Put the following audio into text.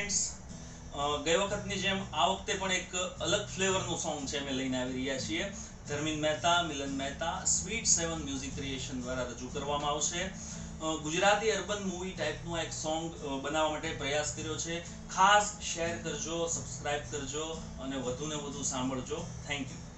Friends, ગઈ વખતની જેમ આ વખતે પણ એક અલગ ફ્લેવરનું સોંગ છે અમે લઈને આવી રહ્યા છીએ. Dharmin Mehta, Milan Mehta, sweet 7 music creation દ્વારા રજૂ કરવામાં આવશે. ગુજરાતી અર્બન મૂવી ટાઈપનું એક સોંગ બનાવવા માટે પ્રયાસ કર્યો છે. ખાસ શેર કરજો, સબસ્ક્રાઇબ કરજો અને વધુને વધુ સાંભળજો. Thank you.